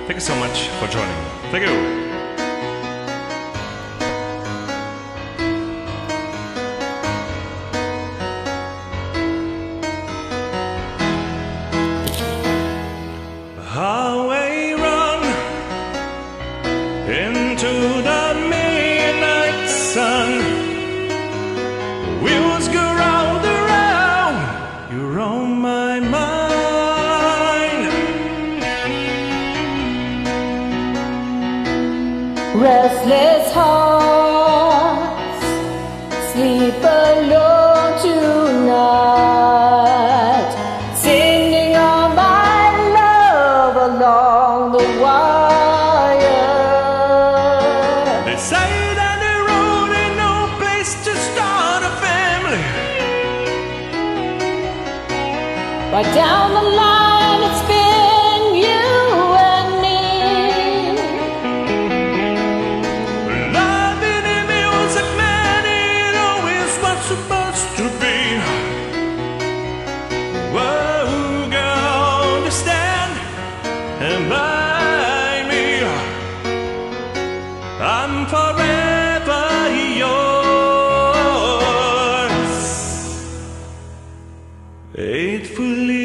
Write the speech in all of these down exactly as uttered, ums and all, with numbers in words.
Thank you so much for joining. Thank you. Highway run into the midnight sun. Wheels go round and round. You're on my mind. Restless hearts sleep alone tonight, singing all my love along the wire. They say that the road ain't no place to start a family, but down the line it's been you and me. loving in music, man, it always was supposed to be. Whoa, girl, just stand and by me. I'm forever yours, faithfully.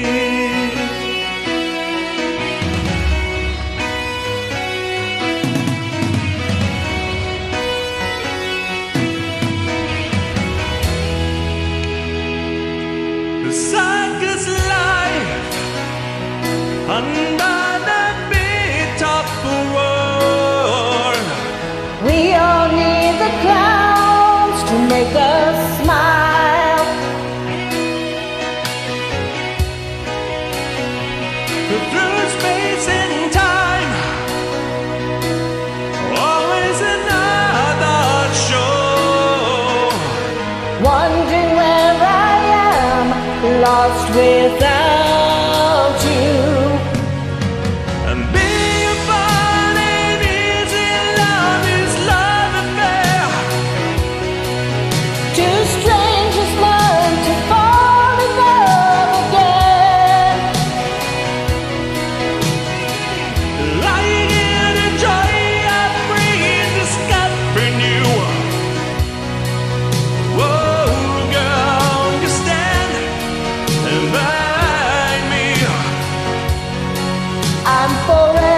The circus life under the beat of the world. We all need the clowns to make us smile. Through space and time, always another show. Wondering where I am, lost without you. And being fun and easy, love is love affair. Two strangers learn to fall in love again. Lying in the joy of free discovering you. Whoa, girl, you stand and by me. I'm forever